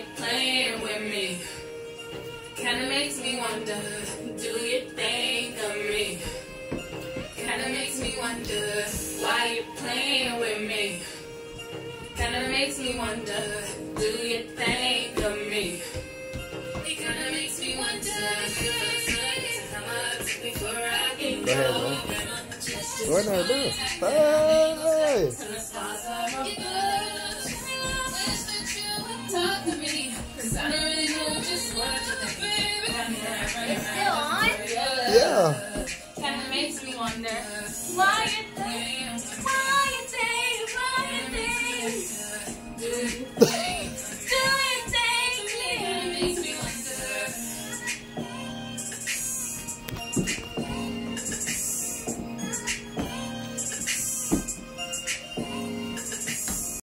you playing with me? Kinda makes me wonder, do you think of me? Kinda makes me wonder, why you playing with me? Kinda makes me wonder, do you think of me? It kinda makes me wonder, how much before I can go. Go ahead, man. Hey!